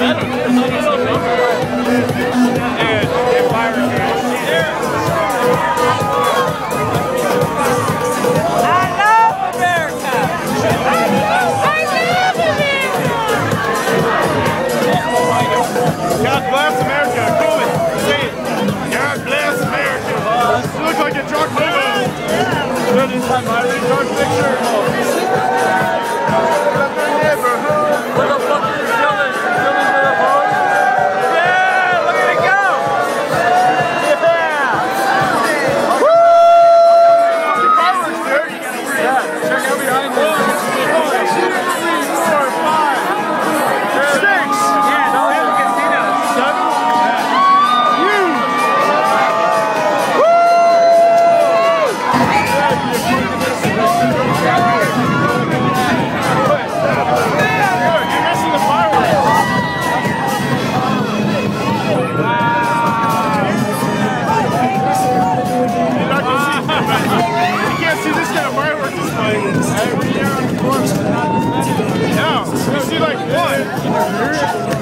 God bless America. Cool it. Say it. God bless America. You look like a drunk man. What is that, my drunk picture? What the fuck are you filming? You filming with a phone? Yeah, look at it go. Yeah. Woo! Fireworks, dude. Yeah, check out behind me. 1, 2, 3, 4, 5, 6. Yeah, no, we can see that. 7. No, you see like one.